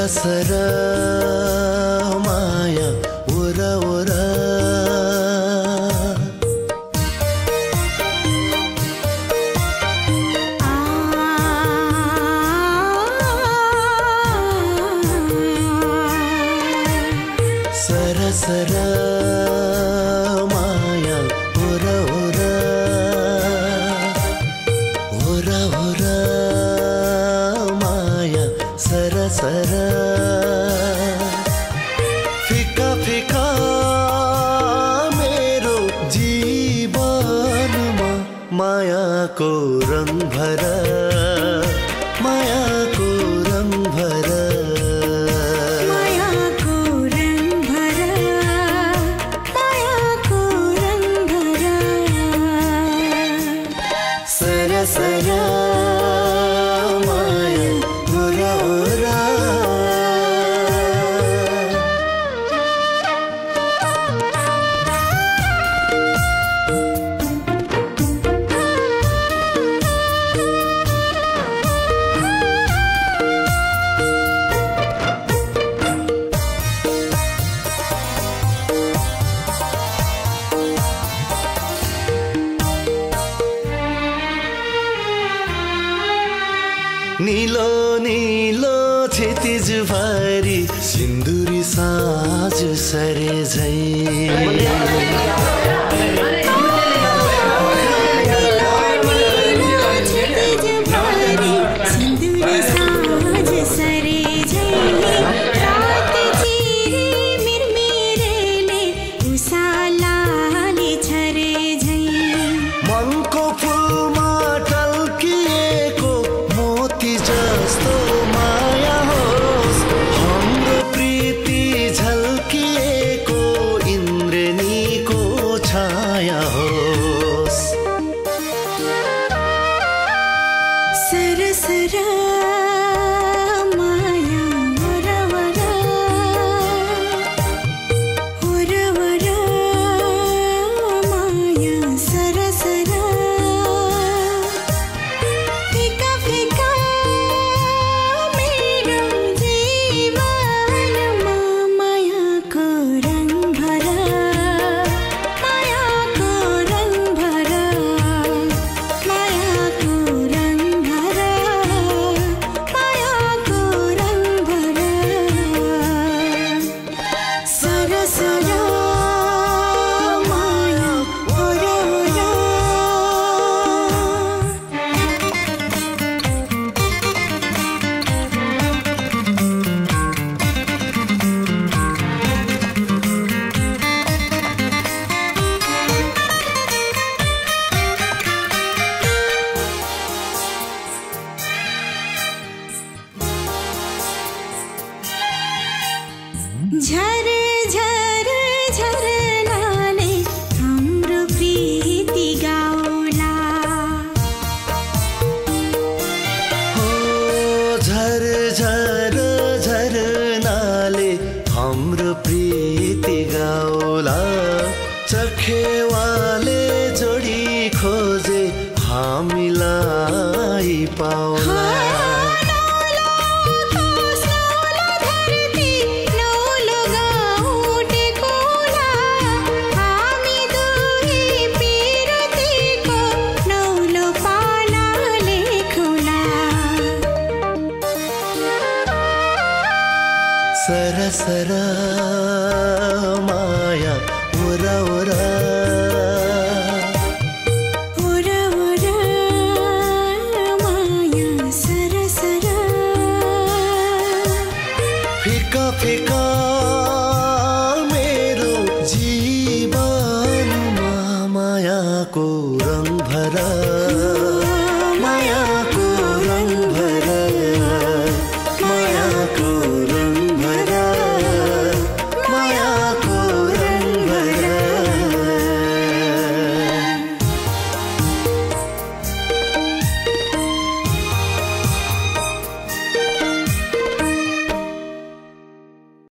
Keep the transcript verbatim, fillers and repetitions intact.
sir माया ओरा ओरा सर सर माया ओरा ओरा ओरा ओरा माया सर सर फिका फिका मेरो जीवनमा मायाको रंग भर मायाको रंग भर सरा सरा माया ओरा ओरा नीलो नीलो क्षितिज भरी सिन्दुरी साँझ सरे झै मनको फुलमा टल्किएको मोती जस्तो माया होस् हाम्रो प्रीति झल्किएको इन्द्रेणीको छाया होस् सर सर माया ओरा ओरा ओरा ओरा माया सर सर फिका फिका मेरो जीवनमा मायाको रंग भर मायाको रंग भर मायाको रंग भर मायाको रंग भर सर सर माया ओरा ओरा झर झर झरनाले हाम्रो प्रीति गाउला हो झर झर झरनाले हाम्रो प्रीति गाउला चखेवाले जोडी खोजे हामीलाई पाउला